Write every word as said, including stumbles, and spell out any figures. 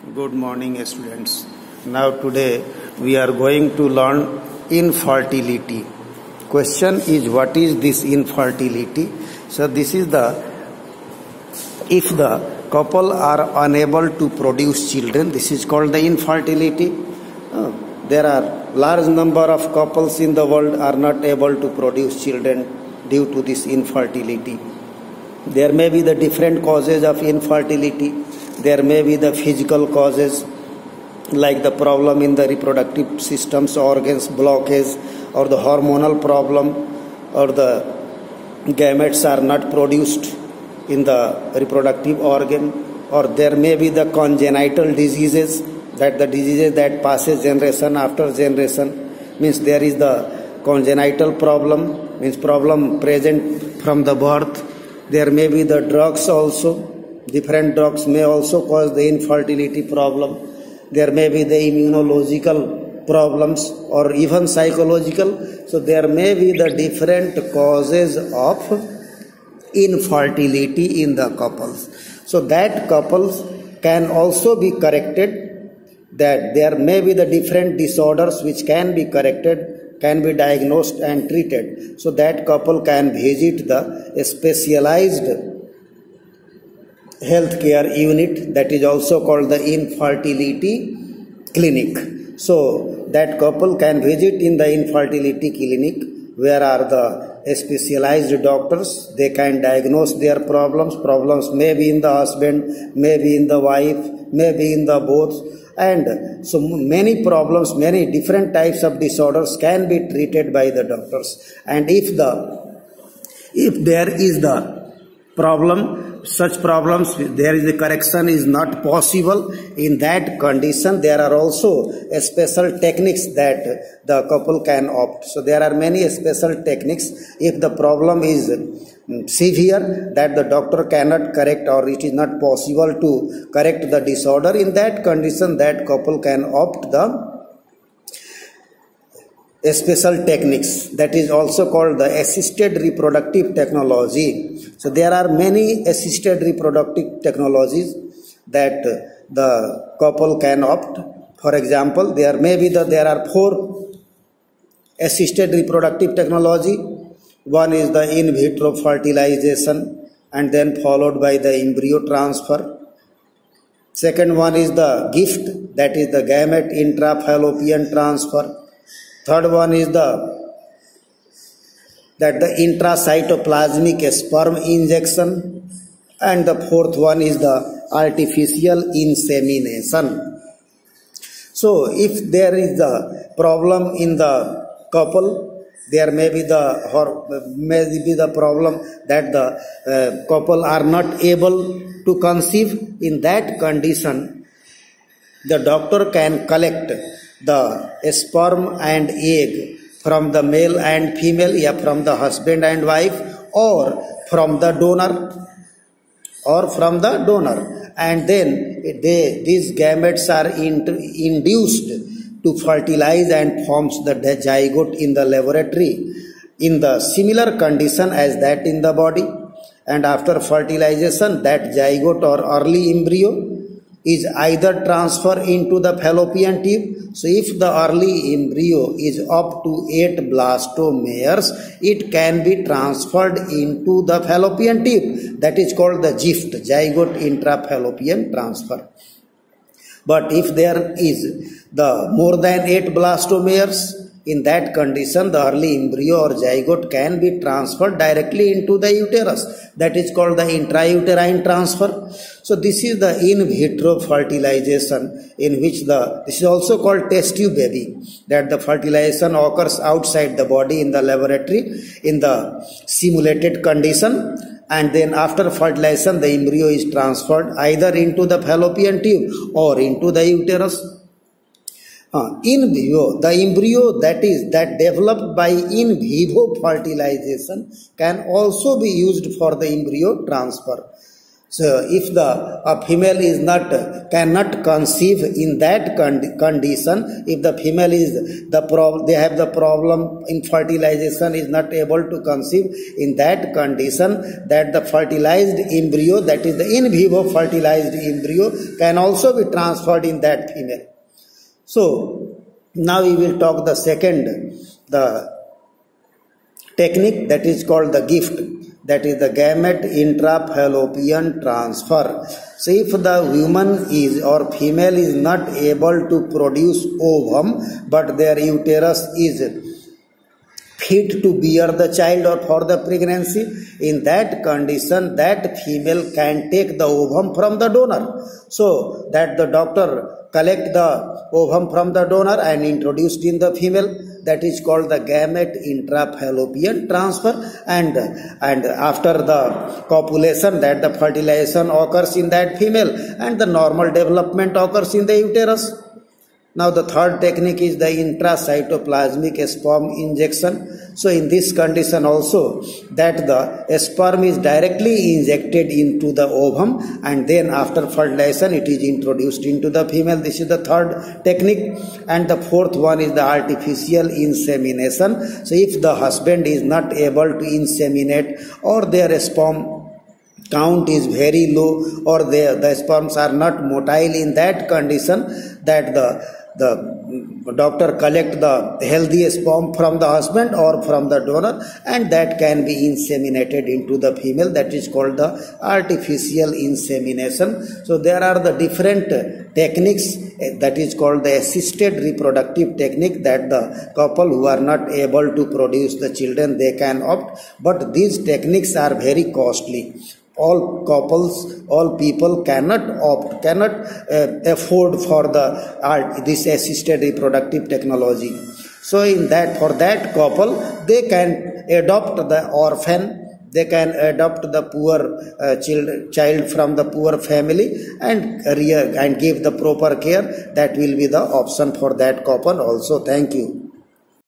Good morning, students. Now today we are going to learn infertility. Question is, what is this infertility? So this is the, if the couple are unable to produce children, this is called the infertility. Uh, there are large number of couples in the world are not able to produce children due to this infertility. There may be the different causes of infertility. There may be the physical causes like the problem in the reproductive systems, organs, blockage, or the hormonal problem, or the gametes are not produced in the reproductive organ, or there may be the congenital diseases, that the diseases that passes generation after generation, means there is the congenital problem, means problem present from the birth. There may be the drugs also. Different drugs may also cause the infertility problem. There may be the immunological problems or even psychological. So there may be the different causes of infertility in the couples. So that couples can also be corrected, that there may be the different disorders which can be corrected, can be diagnosed and treated. So that couple can visit the specialized healthcare unit, that is also called the infertility clinic. So that couple can visit in the infertility clinic, where are the specialized doctors. They can diagnose their problems. Problems may be in the husband, may be in the wife, may be in the both, and so many problems, many different types of disorders can be treated by the doctors. And if the if there is the problem, such problems, there is a correction is not possible, in that condition there are also special techniques that the couple can opt. So there are many special techniques. If the problem is severe, that the doctor cannot correct, or it is not possible to correct the disorder, in that condition that couple can opt the special techniques, that is also called the assisted reproductive technology. So there are many assisted reproductive technologies that the couple can opt. For example, there may be the there are four assisted reproductive technology. One is the in vitro fertilization, and then followed by the embryo transfer. Second one is the gift, that is the gamete intrafallopian transfer. Third one is the that the intracytoplasmic sperm injection, and the fourth one is the artificial insemination. So if there is the problem in the couple, there may be the or may be the problem that the uh, couple are not able to conceive. In that condition, the doctor can collect the sperm and egg from the male and female, yeah, from the husband and wife, or from the donor, or from the donor, and then they these gametes are in, induced to fertilize and forms the zygote in the laboratory in the similar condition as that in the body. And after fertilization, that zygote or early embryo is either transferred into the fallopian tube. So if the early embryo is up to eight blastomeres, it can be transferred into the fallopian tube. That is called the GIFT, zygote intrafallopian transfer. But if there is the more than eight blastomeres, in that condition the early embryo or zygote can be transferred directly into the uterus. That is called the intrauterine transfer. So this is the in vitro fertilization, in which the this is also called test tube baby, that the fertilization occurs outside the body in the laboratory in the simulated condition, and then after fertilization the embryo is transferred either into the fallopian tube or into the uterus. Uh, in vivo, the embryo that is that developed by in vivo fertilization can also be used for the embryo transfer. So if the a female is not cannot conceive in that con- condition, if the female is the problem, they have the problem in fertilization, is not able to conceive in that condition, that the fertilized embryo, that is the in vivo fertilized embryo, can also be transferred in that female. So now we will talk the second, the technique, that is called the gift, that is the gamete intrafallopian transfer. So if the woman is or female is not able to produce ovum, but their uterus is fit to bear the child or for the pregnancy, in that condition that female can take the ovum from the donor. So that the doctor collect the ovum from the donor and introduced in the female, that is called the gamete intrafallopian transfer. And and after the copulation, that the fertilization occurs in that female and the normal development occurs in the uterus. Now the third technique is the intracytoplasmic sperm injection. So in this condition also, that the sperm is directly injected into the ovum and then after fertilization it is introduced into the female. This is the third technique. And the fourth one is the artificial insemination. So if the husband is not able to inseminate or their sperm count is very low or the, the sperms are not motile, in that condition that the the doctor collect the healthy sperm from the husband or from the donor and that can be inseminated into the female, that is called the artificial insemination. So there are the different techniques, that is called the assisted reproductive technique, that the couple who are not able to produce the children, they can opt, but these techniques are very costly. All couples, all people cannot opt, cannot uh, afford for the art, this assisted reproductive technology. So in that, for that couple, they can adopt the orphan, they can adopt the poor uh, child, child from the poor family and rear and give the proper care. That will be the option for that couple also. Thank you.